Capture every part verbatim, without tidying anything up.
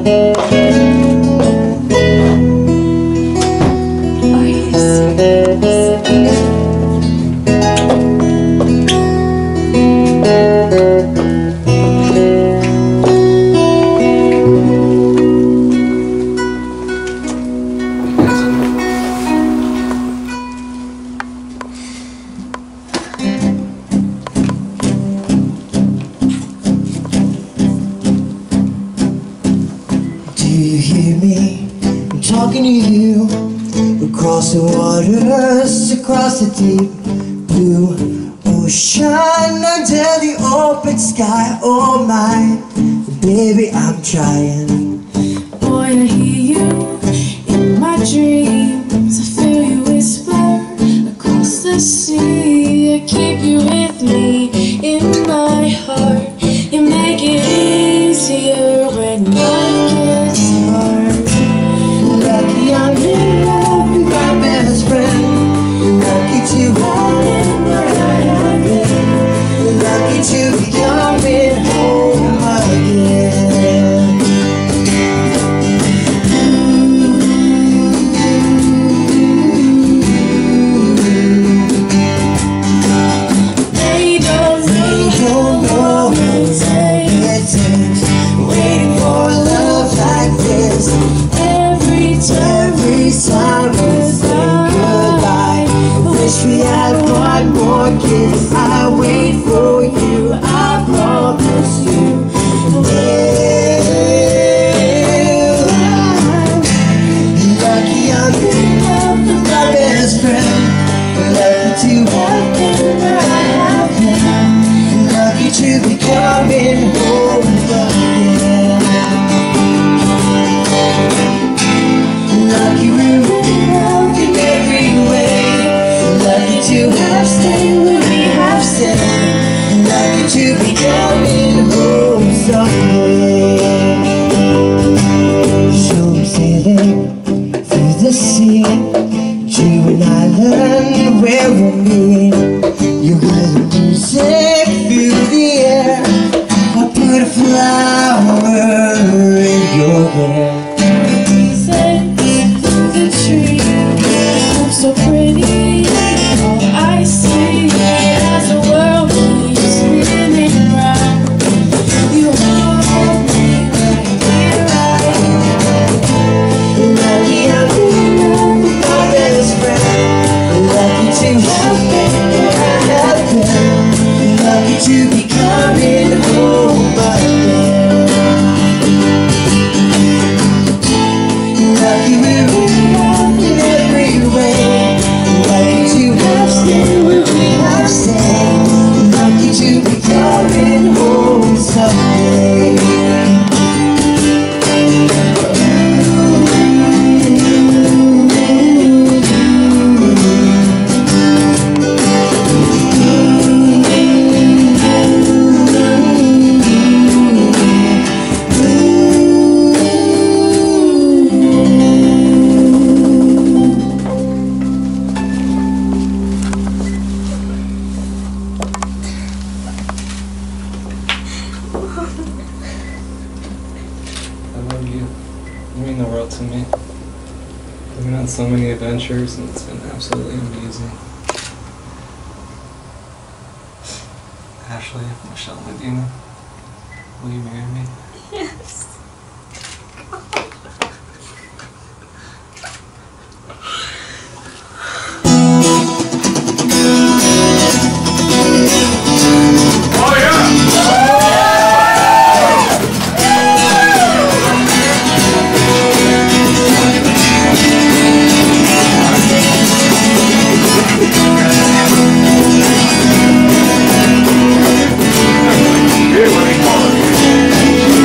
Talking to you across the waters, across the deep blue ocean, under the open sky. Oh my, baby, I'm trying. Boy, I hear you in my dreams. I feel you whisper across the sea. I keep you with me in my heart. You make it easier when life gets hard. Lucky I'm in love with my best friend. Lucky to have him where I have been. Lucky to be coming home again. They don't know what it takes, waiting for love like this. Every time we say goodbye, wish we had one more kiss. I wait for you, I promise you. Yeah, lucky I'm in love with my best friend. Lucky to have been where I have been. Lucky to be coming home again. Lucky we're in love in every way. Lucky to have stayed where we have stayed. Lucky to be coming home someday. So I'm sailing through the sea to an island where we'll meet. You hear the music through the air. I put a flower in your hair. So pretty, all I see as the world keeps spinning round. You hold me right here, right. Lucky I'm in love with my best friend. Lucky to have been where I have been. Lucky to be coming home again. Lucky we're in love in every way. Lucky to have stayed where we have stayed. Lucky to be coming home someday. You mean the world to me. We've been on so many adventures and it's been absolutely amazing. Ashley, Michelle, Medina, will you marry me? Yes. Here we go.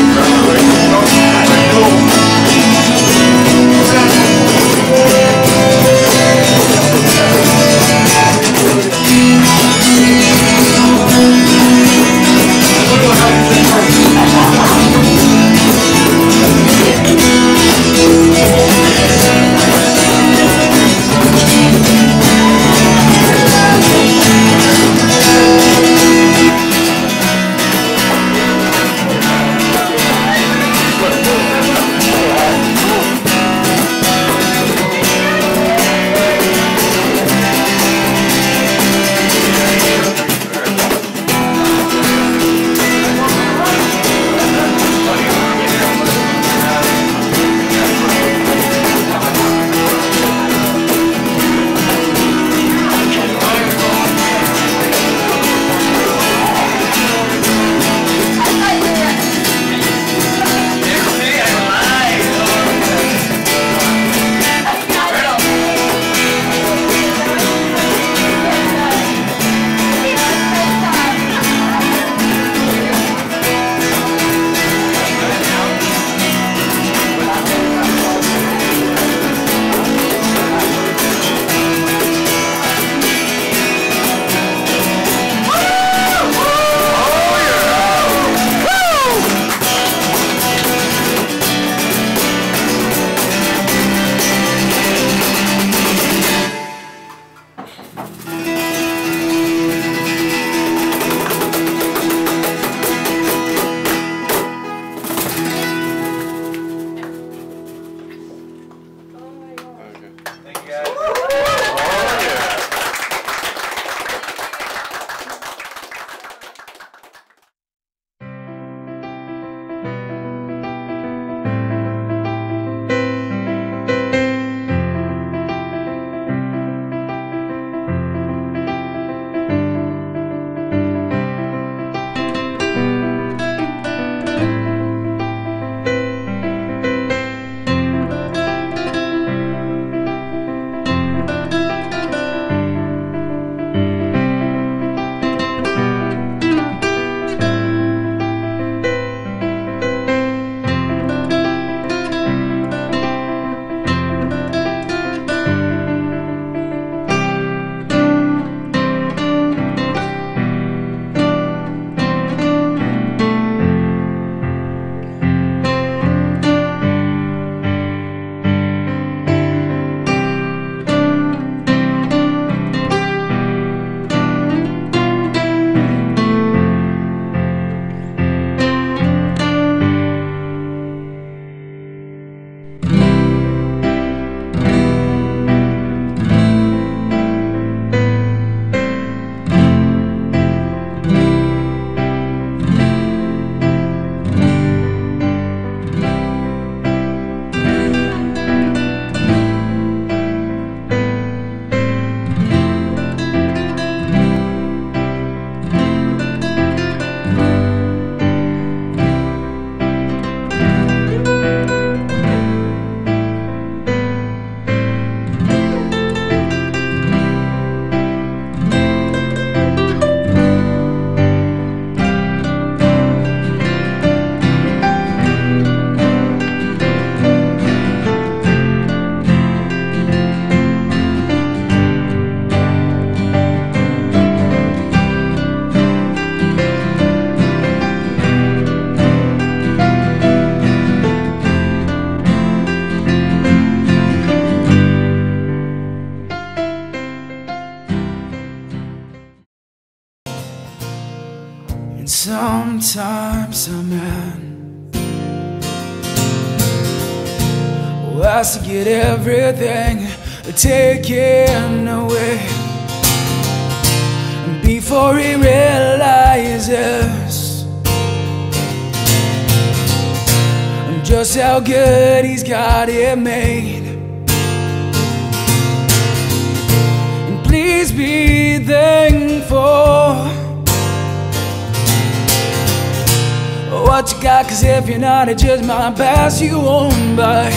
Sometimes a man wants to get everything taken away, and before he realizes just how good he's got it made. And please be thankful what you got, 'cause if you're not, it just might pass you on by,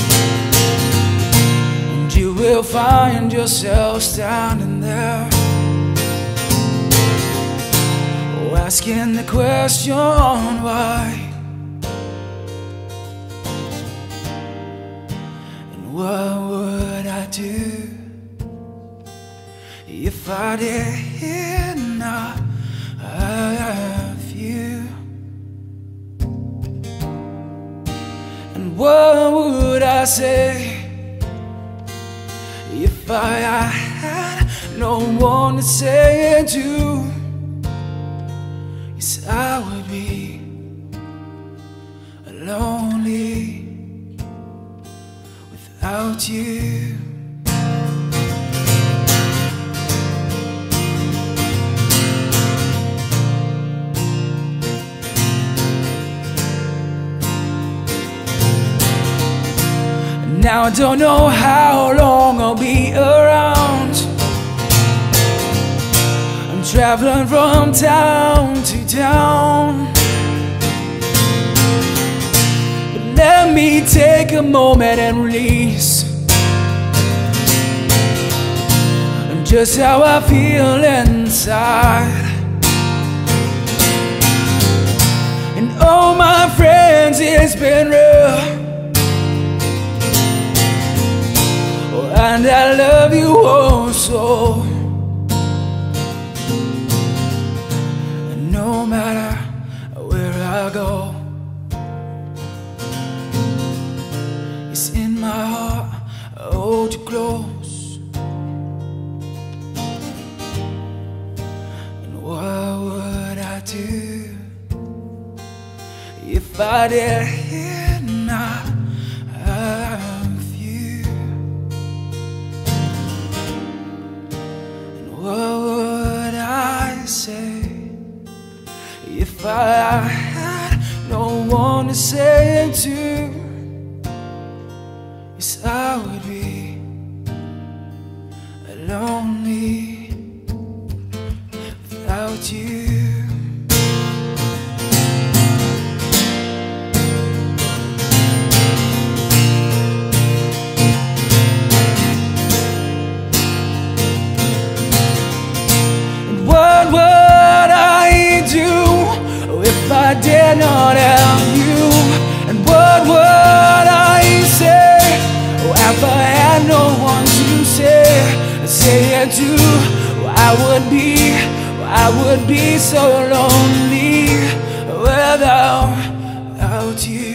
and you will find yourself standing there asking the question why. And what would I do if I did not have you? And what would I say if I had no one to say it to? Yes, I would be lonely without you. Now I don't know how long I'll be around. I'm traveling from town to town, but let me take a moment and release just how I feel inside. And oh my friends, it's been real, and I love you oh so. And no matter where I go, it's in my heart, I hold you close. And what would I do if I did not have you? What would I say if I had no one to say it to? Yes, I would be lonely without you. What would I do if I did not have you? And what would I say if I had no one to say say it to? I would be, I would be so lonely without, without you.